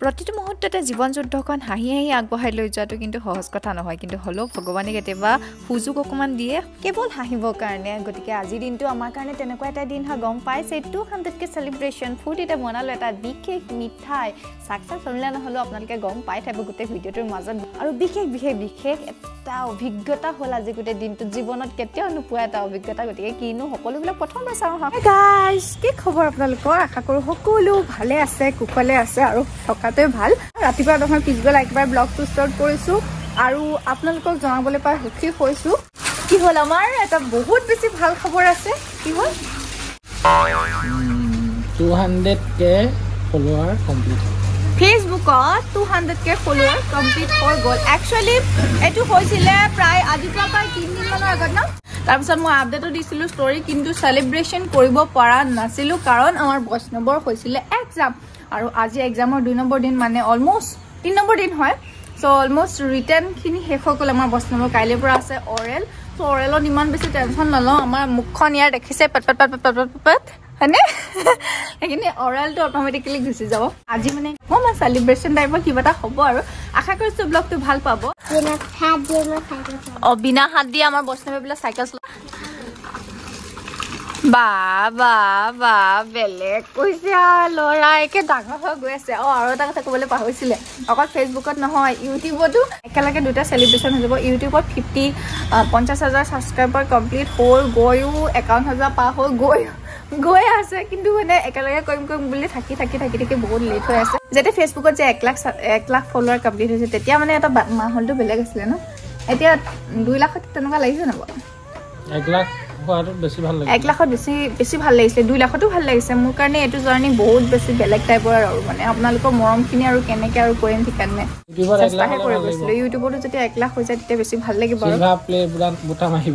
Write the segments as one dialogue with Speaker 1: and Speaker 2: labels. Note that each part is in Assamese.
Speaker 1: প্ৰতিটো মুহূৰ্ততে জীৱন যুদ্ধখন হাঁহি হাঁহি আগবঢ়াই লৈ যোৱাটো কিন্তু সহজ কথা নহয় কিন্তু হলো ভগৱানে কেতিয়াবা সুযোগ অকমান দিয়ে কেৱল হাঁহিবৰ কাৰণে গতিকে আজি দিনটো আমাৰ কাৰণে তেনেকুৱা এটা দিন হয় গম পাইছে 200কে সেলিব্ৰেশন ফুড এটা বনালো এটা বিশেষ মিঠাই সাকসেস হ'লে নহলো আপোনালোকে গম পাই থাকিব গোটেই ভিডিওটোৰ মাজত আৰু বিশেষ এটা অভিজ্ঞতা হ'ল আজি গোটেই দিনটো জীৱনত কেতিয়াও নোপোৱা এটা অভিজ্ঞতা গতিকে কিনো সকলোবিলাক প্ৰথমবাৰ চাওঁ হা গাইস কি খবৰ আপোনালোকৰ আশা কৰো সকলো ভালে আছে কুশলে আছে আৰু থকাতে ভাল ৰাতিপুৱা নহয় পিছবেলা একবাৰ ব্লগটো ষ্টাৰ্ট কৰিছো আৰু আপোনালোকক জনাবলৈ পাই সুখী হৈছো কি হ'ল আমাৰ এটা বহুত বেছি ভাল খবৰ আছে কি হ'ল
Speaker 2: 200k ফলোৱাৰ কমপ্লিট
Speaker 1: ফেসবুকত 200k ফলোৱাৰ কমপ্লিট হৈ গ'ল একচুয়ালি এটো হৈছিলে প্ৰায় আজিৰ পৰা 3 দিন মানৰ আগত না তাৰপিছত মই আপডেটও দিছিলো ষ্টৰী কিন্তু সেলিব্ৰেশন কৰিব পৰা নাছিলো কাৰণ আমাৰ বৈষ্ণৱৰ হৈছিলে এক্সাম আৰু আজি এক্সামৰ 2 নম্বৰ দিন মানে অলমোস্ট 3 নম্বৰ দিন হয় সো অলমোস্ট ৰিটেন খিনি শেষ হৈ গ'ল আমাৰ বৈষ্ণৱৰ কাইলৈ পৰা আছে অৰেল সো অৰেলত ইমান বেছি টেনচন নলওঁ আমাৰ মুখখন ইয়াৰ দেখিছে পট হনে এখিনি অৰেলটো অটোমেটিক্যালি গুচি যাব আজি মানে মই সেলিব্ৰেশন টাইপৰ কিবা এটা হ'ব আৰু আশা কৰিছো ব্লগটো ভাল পাব বিনা হাত দিয়ে আমাৰ বৈষ্ণৱে বিলা সাইকেল বা বেলেগ কৈছে লৰা একে ডাঙৰ হৈ গৈ আছে আৰু এটা কথা ক'বলৈ পাহৰিছিলে অকল ফেসবুকত নহয় ইউটিউবতো একেলগে দুটা সেলিব্ৰেশন হৈ যাব ইউটিউবত 50,000 সাবস্ক্ৰাইবাৰ কমপ্লিট হৈ গৈও 51,000 পা হৈ গৈ আছে কিন্তু মানে একেলগে কৰিম বুলি থাকি বহুত লেট হৈ আছে যেতে ফেসবুকত যে 1 লাখ ফলোৱাৰ কমপ্লিট হৈছে তেতিয়া মানে এটা মাহলটো বেলেগ আছিল ন এতিয়া 2 লাখত তেনেকুৱা লাগিছে না
Speaker 2: 1 লাখ হোৱাটো বেছি ভাল লাগে
Speaker 1: 1 লাখত বেছি ভাল লাগিছে 2 লাখতো ভাল লাগিছে মোৰ কাৰণে এটো জাৰ্নি বহুত বেছি বেলেগ টাইপৰ আৰু মানে আপোনালোকৰ মৰমখিনি আৰু কেনেকে আৰু কৰিম ঠিকানে
Speaker 2: ইউটিউবৰ 1 লাখ
Speaker 1: কৰি গৈছিল ইউটিউবতো যেতিয়া 1 লাখ হৈ যায় তেতিয়া বেছি ভাল লাগিব আৰু
Speaker 2: সিলভা প্লে বুটাম আহিব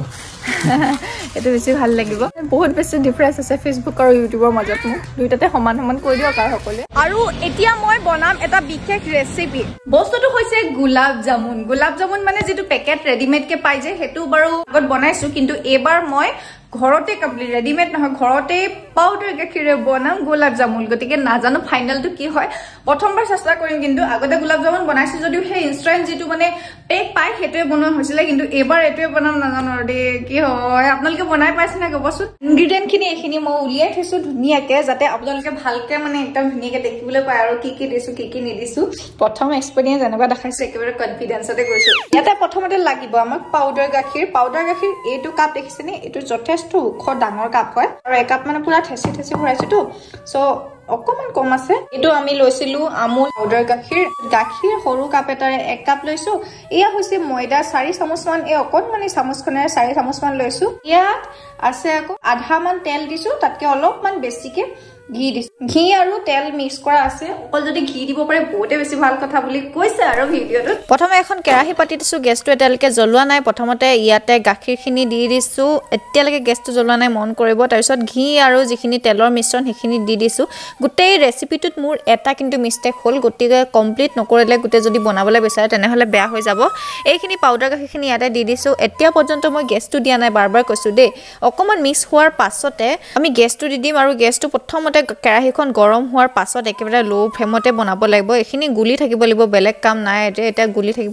Speaker 1: এটো বেছি ভাল লাগিব বহুত বেছি ডিফাৰেন্স আছে ফেসবুক আৰু ইউটিউবৰ মাজত মোক দুইটাতে সমান কৰি দিও কাৰ সকলে আৰু এতিয়া মই বনাম এটা বিশেষ ৰেচিপি বস্তুটো হৈছে গুলাব জামুন মানে যেটো পেকেট ৰেডিমেড কে পাই যে হেতু বাৰু আগত বনাইছো কিন্তু এবাৰ মই ঘৰতে কমপ্লিট ৰেডিমেড নহয় ঘৰতে পাউডাৰ গাখীৰে বনাম গোলাপ জামুন গতিকে নাজানো ফাইনালটো কি হয় প্ৰথমবাৰ চেষ্টা কৰিম কিন্তু আগতে গোলাপ জামুন বনাইছো যদিও সেই ইনস্ট্যান্ট যেটো মানে পেক পাই হেতুৱে বনোৱা হৈছিল কিন্তু এবাৰ এটোৱে বনাম নাজানো দে কি হয় আপোনালোকে বনাই পাইছে না কবচোন ইনগ্ৰেডিয়েন্ট খিনি এখিনি মই উলিয়াই থৈছো ধুনিয়াকে যাতে আপোনালোকে ভালকে মানে একদম ধুনিয়াকে দেখিবলৈ পায় আৰু কি দিছো কি নিদিছো প্ৰথম এক্সপেৰিয়েন্স এনেকুৱা দেখাইছে একেবাৰে কনফিডেন্সতে কৈছো ইয়াতে প্ৰথমতে লাগিব আমাক পাউডাৰ গাখীৰ এইটো কাপ দেখিছেনে এইটো যথেষ্ট ওখ ডাঙৰ কাপ হয় আৰু এক কাপ মানে পুৰা ঠেসি ভৰাইছো তো সো অকমান কম আছে এটো আমি লৈছিলো আমুল পাউডাৰ গাখীৰ সৰু কাপ এটাৰে 1 কাপ লৈছো এয়া হৈছে ময়দা 4 চামুচ মান এই অকনমানি চামুচখনেৰে 4 চামুচ মান লৈছো ইয়াত আছে আকৌ আধা মান তেল দিছো তাতকে অলপমান বেছিকে ঘি দিছো ঘি আৰু তেল মিক্স কৰা আছে অকল যদি ঘি দিব পাৰে বহুতে বেছি ভাল কথা বুলি কৈছে আৰু ভিডিওটো প্ৰথমে এখন কেৰাহী পাতি দিছো গেছটো এটালকে জ্বলোৱা নাই প্ৰথমতে ইয়াতে গাখীৰখিনি দি দিছো এতিয়ালকে গেছটো জ্বলোৱা নাই মন কৰিব তাৰ পিছত ঘি আৰু যিখিনি তেলৰ মিশ্ৰণ সেইখিনি দি দিছো গোটেই ৰেচিপিটোত মোৰ এটা কিন্তু মিস্টেক হ'ল গটিকে কমপ্লিট নকৰিলে গোটে যদি বনাবলৈ বিচাৰে তেনেহলে বেয়া হৈ যাব এইখিনি পাউডাৰ গাখীৰখিনি ইয়াতে দি দিছো এতিয়া পৰ্যন্ত মই গেছটো দিয়া নাই বাৰবাৰ কৈছো দে অকমান মিক্স হোৱাৰ পাছতে আমি গেছটো দি দিম আৰু গেছটো প্ৰথমতে কেৰাহীখন গৰম হোৱাৰ পাছত একেবাৰে লো ফ্লেমতে বনাব লাগিব এখিনি গুলি থাকিব লাগিব বেলেগ কাম নাই এটা গুলি থাকিব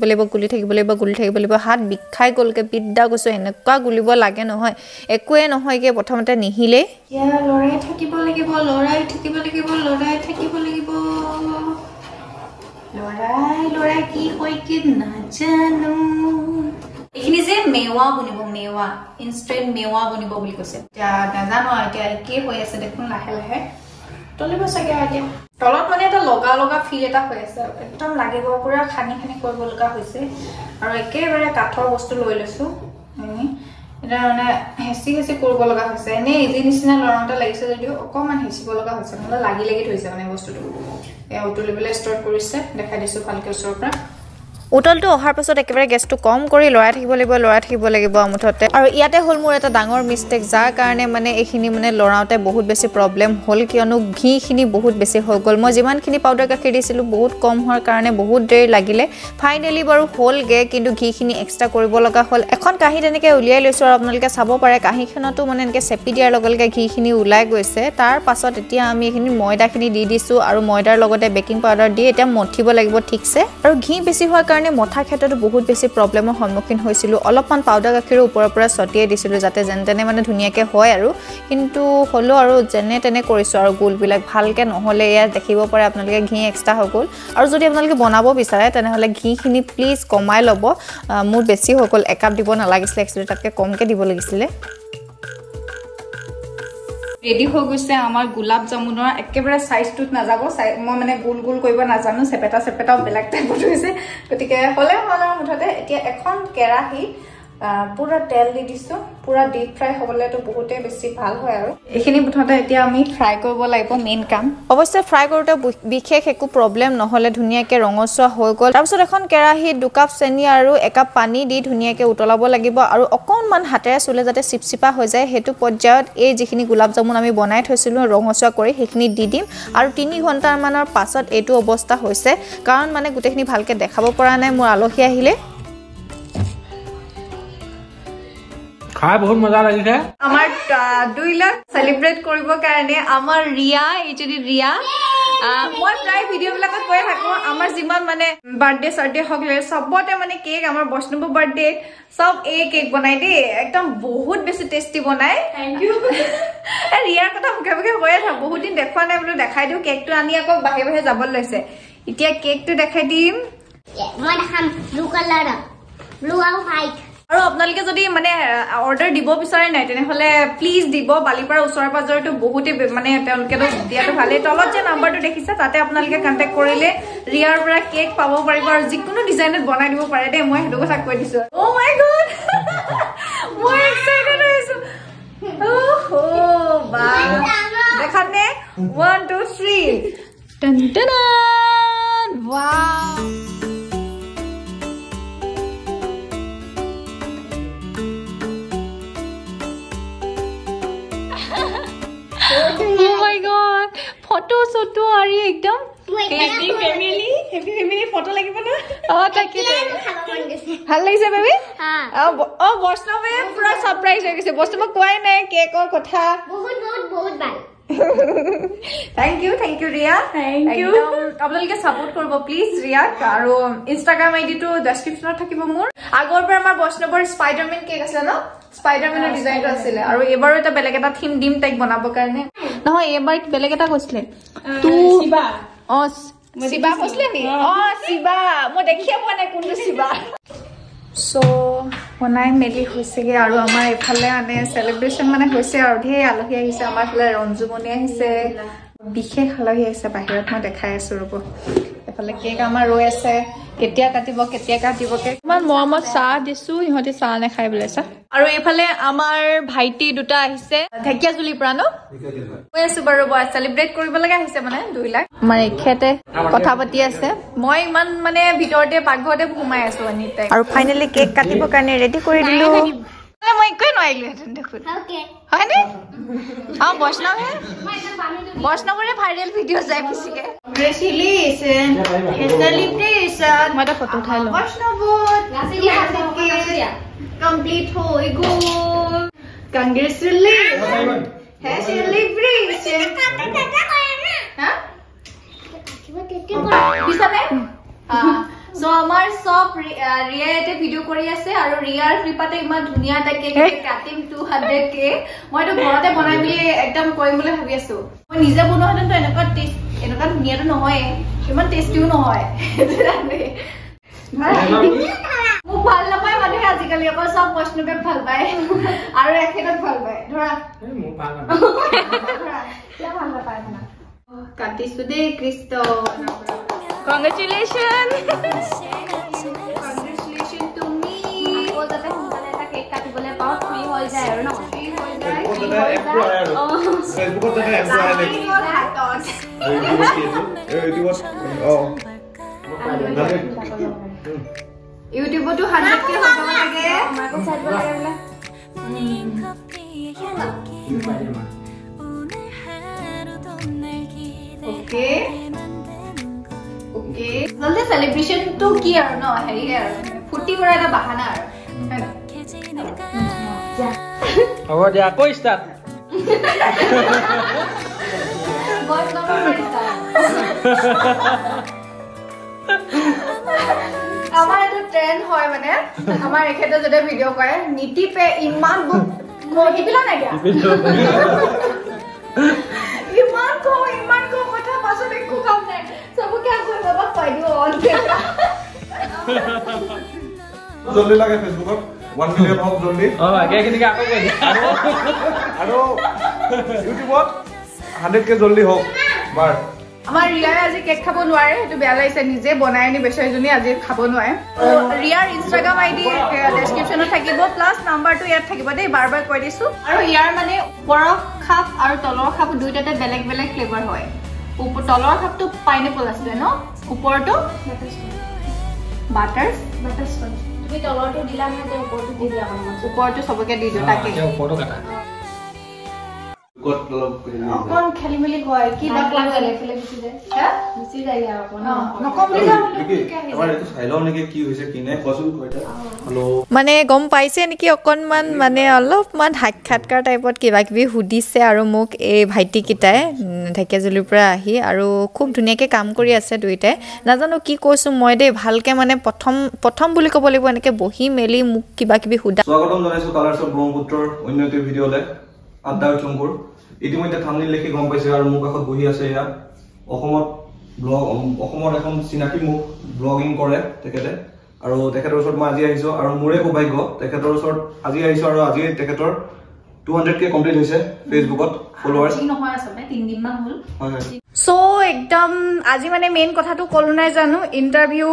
Speaker 1: লাগিব হাত বিখাই গলকে বিদ্যা কৈছো এনেকুৱা গুলিব লাগে নহয় একোৱে নহয় কি প্ৰথমতে নিহিলে ইয়া লৰাই থাকিব লাগিব লৰাই কি হয় কি নাজানো এখিনি যে মেৱা ইনস্ট্যান্ট মেৱা বনিব বুলি কৈছে যা নাজানো এতিয়া কি হৈ আছে দেখোন লাহে তলিব চাগে এতিয়া তলত মানে এটা লগা ফিল এটা হৈ আছে একদম লাগিব পুৰা খানি কৰিব লগা হৈছে আৰু একেবাৰে কাঠৰ বস্তু লৈ লৈছো এটা মানে হেসি কৰিব লগা হৈছে এনে ইজি নিচিনা লৰাটা লাগিছে যদিও অকমান হেসিব লগা হৈছে মানে লাগি থৈছে মানে বস্তুটো এ উতলিবলৈ ষ্টাৰ্ট কৰিছে দেখাই দিছো ভালকে ওচৰৰ পৰা উতলটো অহাৰ পাছত একেবাৰে গেছটো কম কৰি লৰাই থাকিব লাগিব মুঠতে আৰু ইয়াতে হ'ল মোৰ এটা ডাঙৰ মিষ্টেক যাৰ কাৰণে মানে এইখিনি মানে লৰাওতে বহুত বেছি প্ৰবলেম হ'ল কিয়নো ঘিখিনি বহুত বেছি হৈ গ'ল মই যিমানখিনি পাউডাৰ গাখীৰ দিছিলোঁ বহুত কম হোৱাৰ কাৰণে বহুত দেৰি লাগিলে ফাইনেলি বাৰু হ'লগে কিন্তু ঘিখিনি এক্সট্ৰা কৰিব লগা হ'ল এখন কাঁহী তেনেকৈ উলিয়াই লৈছোঁ আৰু আপোনালোকে চাব পাৰে কাঁহীখনতো মানে এনেকৈ চেপি দিয়াৰ লগে লগে ঘিখিনি ওলাই গৈছে তাৰ পাছত এতিয়া আমি এইখিনি ময়দাখিনি দি দিছোঁ আৰু ময়দাৰ লগতে বেকিং পাউডাৰ দি এতিয়া মঠিব লাগিব ঠিকছে আৰু ঘি বেছি হোৱাৰ কাৰণে মঠা ক্ষেত্ৰতো বহুত বেছি প্ৰব্লেমৰ সন্মুখীন হৈছিলোঁ অলপমান পাউডাৰ গাখীৰৰ ওপৰৰ পৰা ছটিয়াই দিছিলোঁ যাতে যেন তেনে মানে ধুনীয়াকৈ হয় আৰু কিন্তু হ'লেও আৰু যেনে তেনে কৰিছোঁ আৰু গোলবিলাক ভালকৈ নহ'লে এয়া দেখিব পাৰে আপোনালোকে ঘি এক্সট্ৰা হৈ গ'ল আৰু যদি আপোনালোকে বনাব বিচাৰে তেনেহ'লে ঘিখিনি প্লিজ কমাই ল'ব মোৰ বেছি হৈ গ'ল একাপ দিব নালাগিছিলে একচুৱেলি তাতকৈ কমকৈ দিব লাগিছিলে ৰেডি হৈ গৈছে আমাৰ গোলাপ জামুনৰ একেবাৰে সাইজটোত নাযাব মই মানে গোল গোল কৰিব নাজানো চেপেটাও বেলেগ টাইপত হৈছে গতিকে হ'লে মুঠতে এতিয়া এখন কেৰাহী পুৰা তেল দি দিছোঁ পুৰা ডিপ ফ্ৰাই হ'বলৈতো বহুতেই বেছি ভাল হয় আৰু এইখিনি মুঠতে এতিয়া আমি ফ্ৰাই কৰিব লাগিব মেইন কাম অৱশ্যে ফ্ৰাই কৰোঁতে বিশেষ একো প্ৰব্লেম নহ'লে ধুনীয়াকৈ ৰঙচুৱা হৈ গ'ল তাৰপিছত এখন কেৰাহীত 2 কাপ চেনি আৰু 1 কাপ পানী দি ধুনীয়াকৈ উতলাব লাগিব আৰু অকণমান হাতেৰে চুলে যাতে চিপচিপা হৈ যায় সেইটো পৰ্যায়ত এই যিখিনি গোলাপ জামুন আমি বনাই থৈছিলোঁ ৰঙচুৱা কৰি সেইখিনি দি দিম আৰু 3 ঘণ্টামানৰ পাছত এইটো অৱস্থা হৈছে কাৰণ মানে গোটেইখিনি ভালকৈ দেখাব পৰা নাই মোৰ আলহী আহিলে
Speaker 2: খাই বহুত মজা লাগিছে
Speaker 1: আমাৰ 2 লাখ সেলিব্ৰেট কৰিব কাৰণে আমাৰ ৰিয়া এইজনী ৰিয়া মই প্ৰায় ভিডিঅ'বিলাকত কৈ থাকো আমাৰ যিমান মানে বাৰ্থডে হকলে সবতে মানে কেক আমাৰ বৈষ্ণৱ বাৰ্থডে সব কেক বনাই দে একদম বহুত বেছি টেষ্টি বনাই থ্যাংক ইউ ৰিয়াৰ কথা মুখে মুখে কৈয়ে থাকো বহুত দিন দেখুৱা নাই বোলো দেখাই দিও কেকটো আনি আকৌ বাহিৰে যাব লৈছে এতিয়া কেকটো দেখাই দিম
Speaker 3: মই দেখাম ব্লু কালাৰ ব্লু আৰু হোৱাইট
Speaker 1: আৰু আপোনালোকে যদি মানে অৰ্ডাৰ দিব বিচাৰে নাই তেনেহলে প্লিজ দিব বালিপাৰা ওচৰৰ পাজৰটো বহুতে মানে তেওঁলোকেতো দিয়াটো ভালেই তলত যে নাম্বাৰটো দেখিছে তাতে আপোনালোকে কণ্টেক্ট কৰিলে ৰিয়াৰ পৰা কেক পাব পাৰিব আৰু যিকোনো ডিজাইনত বনাই দিব পাৰে দেই মই সেইটো কথা কৈ দিছো অ মাই গড মই এক্সাইটেড হৈছো ওহো বা দেখানে 1 2 3 টন টন wow Oh my god photo soto ari ekdom happy family photo lagibo na oh take bhal lagise baby ha oh Vaishnav pura surprise hoye gise Vaishnav koai nai cake or kotha bahut bhal thank you Ria thank you আপোনালোকে সাপোর্ট করব প্লিজ রিয়া আর ইনস্টাগ্রাম আইডি তো ডেসক্রিপশনত থাকিব মোর আগৰ পৰা আমাৰ বৈষ্ণৱৰ স্পাইডাৰম্যান কেক আছে ন স্পাইডাৰম্যানৰ ডিজাইনটো আছিল আৰু এবাৰো এটা বেলেগ এটা থিম দিম তাইক বনাবৰ কাৰণে নহয় এবাৰ বেলেগ এটা কৈছিলে তু শিবা শিবা কৈছিলে নি শিবা মই দেখিয়া পোৱা নাই কোনটো শিবা সো বনাই মেলি হৈছেগে আৰু আমাৰ এফালে আনে সেলিব্ৰেশন মানে হৈছে আৰু ধেৰ আলহী আহিছে আমাৰ ফালে ৰঞ্জুমণি আহিছে বিশেষ আলহী আহিছে বাহিৰত মই দেখাই আছো ৰব এফালে কেক আমাৰ ৰৈ আছে কেতিয়া কাটিব ইমান মৰমত চাহ দিছো ইহঁতে চাহ নাখাই বোলে চাহ আৰু এফালে আমাৰ ভাইটি দুটা আহিছে ঢেকিয়াজুলিৰ পৰা ন কৈ আছো বাৰু সেলিব্ৰেট কৰিব লগা আহিছে মানে 2 লাখ আমাৰ এখেতে কথা পাতি আছে মই ইমান মানে ভিতৰতে পাকঘৰতে ঘুমাই আছো আনিতে আৰু ফাইনেলি কেক কাটিবৰ কাৰণে ৰেডি কৰি দিলো মই একোৱে নোৱাৰিলো হেতেন দেখোন হয় নে বৈষ্ণৱৰে ভাইৰেল ভিডিঅ যায় পিছিকে গ্ৰেচুলেশ্যন সেলিব্ৰেশ্যন মই এটা ফটো উঠাই লওঁ বৈষ্ণৱ কমপ্লিট হৈ গ'ল কংগ্ৰেচুলেশ্যন সেলিব্ৰেশ্যন হা বিছানে সো আমাৰ সব ৰিয়াতে ভিডিও কৰি আছে আৰু ৰিয়াৰ কৃপাতে ইমান ধুনিয়া এটা কেক কাটিম 200 কে মইতো ঘৰতে বনাই মিলি একদম কৰিম বুলি ভাবি আছো মই নিজে বনোৱা হেতেন তো এনেকুৱা ধুনিয়াটো নহয় ইমান টেষ্টিও নহয় মোক ভাল নাপায় মানুহে আজিকালি আকৌ সব বৈষ্ণৱে ভাল পায় আৰু এখেতক ভাল পায় ধৰা মোক ভাল নাপায় না কাটিছো দেই Krishna Congratulations! Congratulations to me! Ako dati kumane ta cake katibole pao free hoy jay aro no free hoy jay Facebook ta Facebook ta ইউটিউবতো 100k হৈ যাব লাগে আমাকো চাই দিব লাগে বলে ওকে ওকে জলদি সেলিব্রেশন তো কি আৰু ন হেৰি আৰু ফুটি কৰা এটা বাহানা আৰু
Speaker 2: হ'ব দিয়া আকৌ ষ্টাৰ্ট
Speaker 1: গড নম্বৰ মাৰিছা আমাৰ এটা ট্ৰেন্ড হয় মানে আমাৰ এখেতে যদি ভিডিও কৰে নীতি পে ইমান বুক কহিবিলা নাই গয়া ইমান কো কথা পাছত একো কাম নাই সবকে আকৌ বাবা পাই দিও অন কেমেৰা
Speaker 4: জলদি লাগে ফেসবুকত 1 মিলিয়ন হক জলদি
Speaker 2: আগে কিনিকে আকৌ কৈ দিয়া
Speaker 4: আৰু ইউটিউবত 100k জলদি হক বাৰ
Speaker 1: আমাৰ ৰিয়াই আজি কেক খাব নোৱাৰে এটো বেয়া লাগিছে নিজে বনাই নি বেচাইজনী আজি খাব নোৱাৰে ৰিয়াৰ ইনষ্টাগ্ৰাম আইডি ডেসক্ৰিপচনত থাকিব প্লাস নাম্বাৰটো ইয়াত থাকিব দেই বাৰবাৰ কৈ দিছো আৰু ইয়াৰ মানে ওপৰৰ খাপ আৰু তলৰ খাপ দুইটাতে বেলেগ বেলেগ ফ্লেভাৰ হয় তলৰ খাপটো পাইনাপল আছে ন ওপৰটো বাটাৰস্কচ তুমি তলৰটো দিলা না তে ওপৰটো দি দিয়া ওপৰটো সবকে দি দিও তাকে
Speaker 2: ওপৰটো কাটা
Speaker 1: অকন খেলি মেলি হয় কি দাগ লাগে ফেলে গুচি যায় হ্যাঁ গুচি যায় অকন নকম বুলি যাও
Speaker 4: আমাৰ এটো চাইলাও নেকি কি হৈছে কি নাই কসুল কয়টা হেল্ল
Speaker 5: মানে গম পাইছে নেকি অকনমান মানে অলপমান সাক্ষাৎকাৰ টাইপত কিবা কিবি হুদিছে আৰু মোক এই ভাইটি কিটাই ঢেকেজুলিৰ পৰা আহি আৰু খুব ধুনিয়াকে কাম কৰি আছে দুইটাই নাজানো কি কৈছো মই দে ভালকে মানে প্ৰথম বুলি ক'ব লাগিব এনেকে বহি মেলি মোক কিবা কিবি হুদা
Speaker 4: স্বাগতম জনাইছো কালাৰ্ছ অফ ব্ৰহ্মপুত্ৰৰ অন্যটি ভিডিঅ'লে আড্ডাৰ চংকুৰ ইতিমধ্যে থামনেল লিখি গম পাইছে আৰু মোৰ কাষত বহি আছে ইয়া অসমত এখন চিনাকি মুখ ব্লগিং কৰে তেখেতে আৰু তেখেতৰ ওচৰত মই আজি আহিছো আৰু মোৰে সৌভাগ্য তেখেতৰ ওচৰত আজি আহিছো আৰু আজি তেখেতৰ 200k কমপ্লিট হৈছে ফেসবুকত ফলোৱাৰ্স
Speaker 1: নহয় আছে 3 দিন মান হল
Speaker 4: হয়
Speaker 1: সো একদম আজি মানে মেইন কথাটো কলো নাই জানো ইন্টাৰভিউ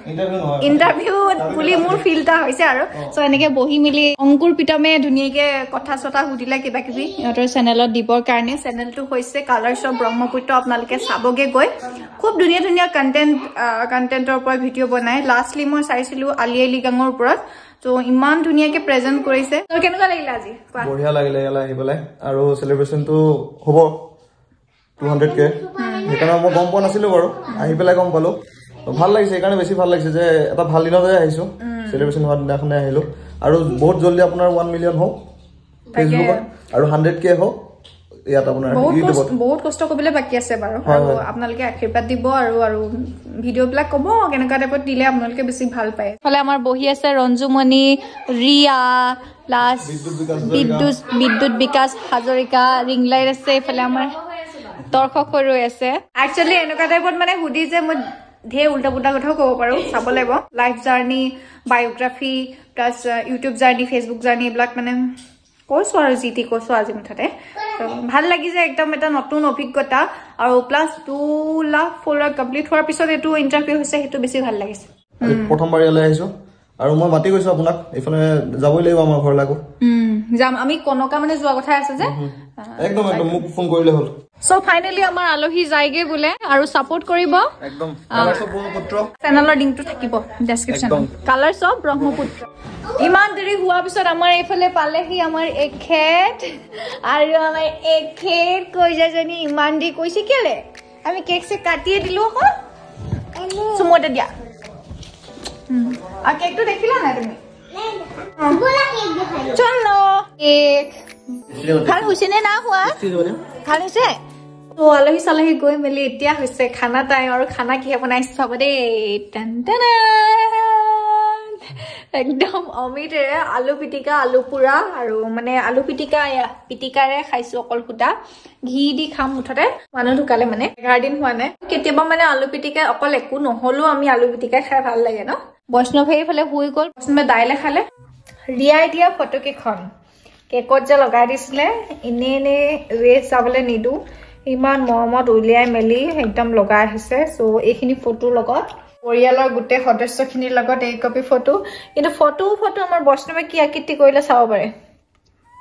Speaker 1: বুলি মোৰ ফিলটা হৈছে আৰু সো এনেকে বহি মিলি অংকুৰ পিতমে ধুনিয়াকে কথা ছটা হুদিলা কিবা কিবি ইহঁতৰ চেনেলত দিবৰ কাৰণে চেনেলটো হৈছে কালাৰ্ছ অফ ব্ৰহ্মপুত্ৰ আপোনালোকে চাবগে গৈ খুব ধুনিয়া ধুনিয়া কন্টেন্টৰ ওপৰত ভিডিও বনাই লাষ্টলি মই চাইছিলো আলিয়ালি গাঙৰ ওপৰত তো ইমান ধুনিয়াকে প্ৰেজেন্ট কৰিছে তোৰ কেনেকুৱা লাগিলা আজি
Speaker 4: বঢ়িয়া লাগিলে ইয়ালে আহি পেলাই আৰু সেলিব্ৰেশনটো হ'ব 200k সেইকাৰণে মই গম পোৱা নাছিলো বাৰু আহি পেলাই গম পালো ভাল লাগিছে সেইকাৰণে বেছি ভাল লাগিছে যে এটা ভাল দিনতে আহিছো সেলিব্ৰেশন হোৱাৰ দিনাখনে আহিলো আৰু বহুত জলদি আপোনাৰ 1 মিলিয়ন হওক ফেসবুকত আৰু 100k হওক ইয়াত আপোনাৰ ইউটিউবত
Speaker 1: বহুত কষ্ট কৰিবলৈ বাকি আছে বাৰু আৰু আপোনালোকে আশীৰ্বাদ দিব আৰু ভিডিও বিলাক কব কেনেকুৱা টাইপত দিলে আপোনালোকে বেছি ভাল পায় ফলে আমাৰ বহি আছে ৰঞ্জুমণি ৰিয়া প্লাস বিদ্যুৎ বিকাশ হাজৰিকা ৰিং লাইট আছে ফলে আমাৰ দৰ্শক হৈ আছে একচুয়ালি এনেকুৱা টাইপত মানে হুদি যে মই ঢেৰ উল্টা পুল্টা কথাও ক'ব পাৰো চাব লাগিব life journey biography plus YouTube journey Facebook journey এইবিলাক মানে কৈছো আৰু জিটি কৈছো আজি মুঠতে ভাল লাগি যে একদম এটা নতুন অভিজ্ঞতা আৰু প্লাস 2 লাখ ফলোৱাৰ কমপ্লিট হোৱাৰ পিছত এটো ইন্টাৰভিউ হৈছে হেতু বেছি ভাল লাগিছে
Speaker 4: প্ৰথমবাৰ ইয়ালে আহিছো আৰু মই মাতি গৈছো আপোনাক এইফালে যাবই লাগিব আমাৰ ঘৰ লাগো
Speaker 1: যাম আমি কনকা মানে যোৱা কথা আছে যে
Speaker 4: একদম মোক ফোন কৰিলে হ'ল
Speaker 1: সো ফাইনালি আমাৰ আলহী যায়গে বুলে আৰু সাপোৰ্ট কৰিব
Speaker 4: একদম কালাৰ্ছ অফ ব্ৰহ্মপুত্ৰ
Speaker 1: চেনেলৰ লিংকটো থাকিব ডেসক্ৰিপচনত কালাৰ্ছ অফ ব্ৰহ্মপুত্ৰ ইমান দেৰি হোৱাৰ পিছত আমাৰ এইফালে পালেহি আমাৰ এখেত আৰু আমাৰ এখেত কৈজাজনী ইমান দি কৈছে কেলে আমি কেক সে কাটিয়ে দিলো হল সুমতে দিয়া আৰু কেকটো দেখিলা না তুমি চলো কেক ভাল হৈছে নে না হোৱা ভাল হৈছে তো আলহী চালহী গৈ মেলি এতিয়া হৈছে খানা টাইম আৰু খানা কি বনাইছে চাব দেই একদম অমিতেৰে আলু পিটিকা আলু পুৰা আৰু মানে আলু পিটিকাৰে খাইছো অকল খুটা ঘি দি খাম মুঠতে মানুহ ঢুকালে মানে 11 দিন হোৱা নাই কেতিয়াবা মানে আলু পিটিকা অকল একো নহলো আমি আলু পিটিকা খাই ভাল লাগে ন বৈষ্ণৱ এইফালে শুই গল বৈষ্ণৱে দাইলে খালে ৰিয়াই দিয়া ফটো কেখন কেকত যে লগাই দিছিলে এনে ৱেষ্ট যাবলৈ নিদু ইমান মৰমত উলিয়াই মেলি একদম লগাই আহিছে সো এইখিনি ফটো লগত পৰিয়ালৰ গোটেই সদস্যখিনিৰ লগত এই কপি ফটো কিন্তু ফটো আমাৰ বৈষ্ণৱে কি আকৃতি কৰিলে চাব পাৰে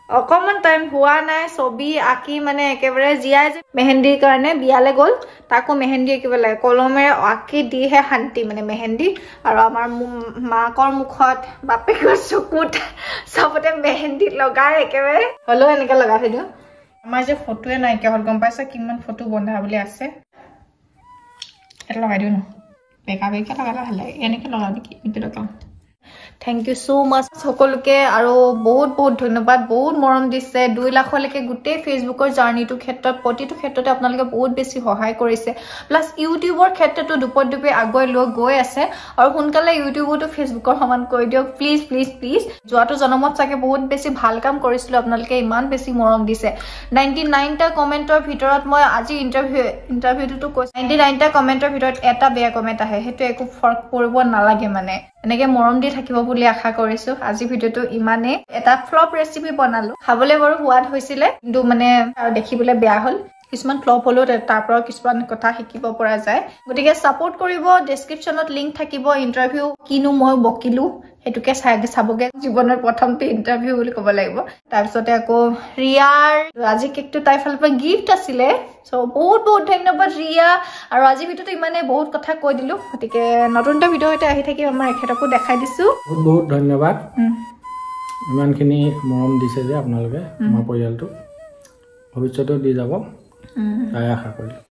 Speaker 1: অকমান টাইম হোৱা নাই ছবি আঁকি মানে একেবাৰে জিয়াই যে মেহেন্দিৰ কাৰণে বিয়ালে গ'ল তাকো মেহেন্দি আঁকিব লাগে কলমেৰে আঁকি দিহে শান্তি মানে মেহেন্দি আৰু আমাৰ মাকৰ মুখত বাপেকৰ চকুত চবতে মেহেন্দি লগাই একেবাৰে হ'লেও এনেকে লগাই থৈ দিওঁ আমাৰ যে ফটোৱে নাইকিয়া হ'ল গম পাইছা কিমান ফটো বন্ধা বুলি আছে এটা লগাই দিওঁ ন বেকা বেকা লগালে ভাল লাগে এনেকে লগাওঁ নেকি এনেকে লগাওঁ Thank you so much সকলোকে আৰু বহুত বহুত ধন্যবাদ বহুত মৰম দিছে 2 লাখলৈকে গোটেই ফেচবুকৰ জাৰ্নিটো ক্ষেত্ৰত প্ৰতিটো ক্ষেত্ৰতে আপোনালোকে বহুত বেছি সহায় কৰিছে প্লাস ইউটিউবৰ ক্ষেত্ৰতো দুপদুপে আগুৱাই লৈ গৈ আছে আৰু সোনকালে ইউটিউবতো ফেচবুকৰ সমান কৰি দিয়ক প্লিজ প্লিজ প্লিজ যোৱাটো জনমত চাগে বহুত বেছি ভাল কাম কৰিছিল আপোনালোকে ইমান বেছি মৰম দিছে 99 টা কমেন্টৰ ভিতৰত মই আজি ইন্টাৰভিউটো কৈছো 99 টা কমেন্টৰ ভিতৰত এটা বেয়া কমেন্ট আহে হেতু একো ফৰক পৰিব নালাগে মানে এনেকে মৰম দি থাকিব বুলি আশা কৰিছো আজি ভিডিওটো ইমানে এটা ফ্লপ ৰেচিপি বনালো খাবলে বৰ সোৱাদ হৈছিল কিন্তু মানে আৰু দেখিবলৈ বেয়া হ'ল কিছুমান ফ্লপ হলো তাৰ পৰা কিছুমান কথা শিকিব পৰা যায় গতিকে সাপোৰ্ট কৰিব ডেসক্ৰিপচনত লিংক থাকিব ইন্টাৰভিউ কিনো মই বকিলো হেতুকে চাবগে জীৱনৰ প্ৰথমটো ইন্টাৰভিউ বুলি ক'ব লাগিব তাৰপিছতে আকৌ ৰিয়াৰ আজি কেকটো তাই ফালৰ পৰা গিফট আছিলে সো বহুত বহুত ধন্যবাদ ৰিয়া আৰু আজি ভিডিওটো ইমানে বহুত কথা কৈ দিলো গতিকে নতুনটা ভিডিও এটা আহি থাকি আমাৰ এখেতকো দেখাই দিছো
Speaker 2: বহুত বহুত ধন্যবাদ ইমানখিনি মৰম দিছে যে আপোনালোকে আমাৰ পৰিয়ালটো ভৱিষ্যতেও দি যাব তাই আশা কৰিলো